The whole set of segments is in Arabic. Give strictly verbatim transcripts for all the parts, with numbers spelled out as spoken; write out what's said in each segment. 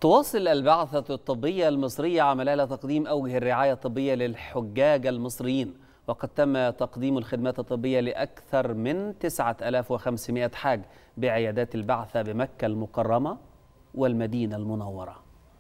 تواصل البعثة الطبية المصرية عملها لتقديم أوجه الرعاية الطبية للحجاج المصريين، وقد تم تقديم الخدمات الطبية لأكثر من تسعة آلاف وخمسمائة حاج بعيادات البعثة بمكة المكرمة والمدينة المنورة.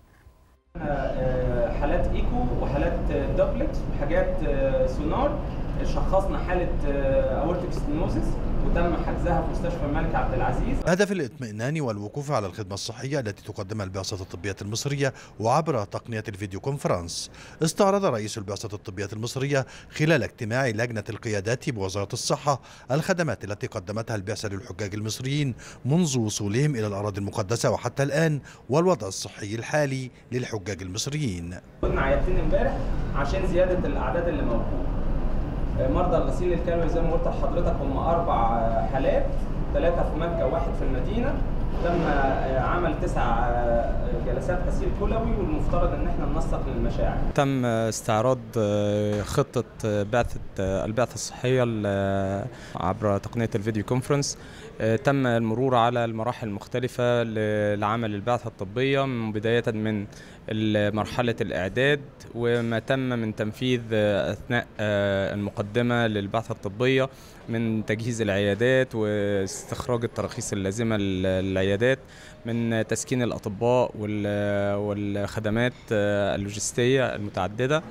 حالات ايكو وحالات دوبلكس وحاجات سونار. شخصنا حالة اورتيك ستينوزيس وتم حجزها في مستشفى الملك عبد العزيز. هدف الاطمئنان والوقوف على الخدمة الصحية التي تقدمها البعثة الطبية المصرية وعبر تقنية الفيديو كونفرنس. استعرض رئيس البعثة الطبية المصرية خلال اجتماع لجنة القيادات بوزارة الصحة الخدمات التي قدمتها البعثة للحجاج المصريين منذ وصولهم إلى الأراضي المقدسة وحتى الآن، والوضع الصحي الحالي للحجاج المصريين. كنا عيادتين امبارح عشان زيادة الأعداد اللي موجودة. مرضى الغسيل الكلوي زي ما قلت لحضرتك هم أربع حالات، ثلاثة في مكة وواحد في المدينة. تم عمل تسع جلسات غسيل كلوي والمفترض ان احنا ننسق للمشاعر. تم استعراض خطة بعثة البعثة الصحية عبر تقنية الفيديو كونفرنس. تم المرور على المراحل المختلفة لعمل البعثة الطبية، من بداية من مرحلة الإعداد وما تم من تنفيذ أثناء المقدمة للبعثة الطبية، من تجهيز العيادات واستخراج التراخيص اللازمة للعيادات، من تسكين الأطباء والخدمات اللوجستية المتعددة،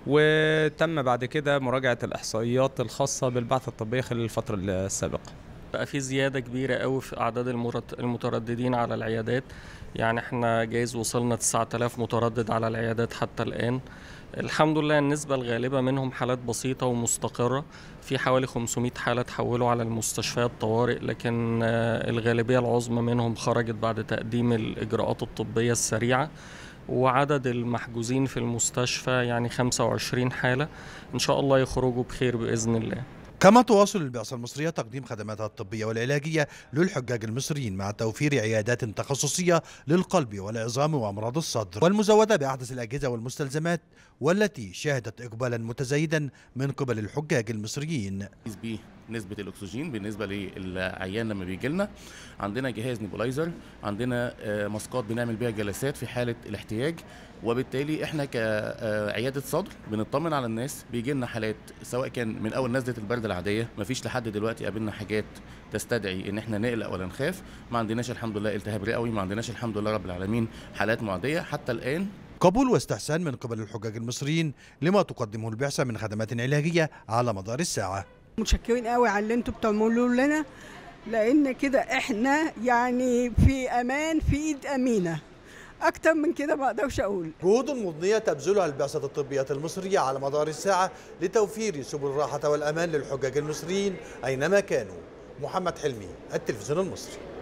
وتم بعد كده مراجعة الإحصائيات الخاصة بالبعثة الطبية خلال الفترة السابقة. بقى في زيادة كبيرة قوي في أعداد المترددين على العيادات، يعني احنا جايز وصلنا تسعة آلاف متردد على العيادات حتى الآن. الحمد لله النسبة الغالبة منهم حالات بسيطة ومستقرة، في حوالي خمسمائة حالة تحولوا على المستشفيات طوارئ، لكن الغالبية العظمى منهم خرجت بعد تقديم الإجراءات الطبية السريعة. وعدد المحجوزين في المستشفى يعني خمسة وعشرين حالة، إن شاء الله يخرجوا بخير بإذن الله. كما تواصل البعثة المصرية تقديم خدماتها الطبية والعلاجية للحجاج المصريين مع توفير عيادات تخصصية للقلب والعظام وأمراض الصدر، والمزودة بأحدث الأجهزة والمستلزمات، والتي شهدت إقبالا متزايدا من قبل الحجاج المصريين. نسبة الأكسجين بالنسبة للعيان لما بيجي لنا، عندنا جهاز نيبولايزر، عندنا ماسكات بنعمل بيها جلسات في حالة الاحتياج، وبالتالي احنا كعيادة صدر بنطمن على الناس. بيجي لنا حالات سواء كان من أول نزلة البرد العادية، مفيش لحد دلوقتي قابلنا حاجات تستدعي ان احنا نقلق ولا نخاف، ما عندناش الحمد لله التهاب رئوي، ما عندناش الحمد لله رب العالمين حالات معدية حتى الآن. قبول واستحسان من قبل الحجاج المصريين لما تقدمه البعثة من خدمات علاجية على مدار الساعة. متشكرين قوي على اللي انتوا بتعملوه لنا، لان كده احنا يعني في امان في ايد امينه. اكتر من كده ما اقدرش اقول. جهود مضنيه تبذلها البعثه الطبيه المصريه على مدار الساعه لتوفير سبل الراحه والامان للحجاج المصريين اينما كانوا. محمد حلمي، التلفزيون المصري.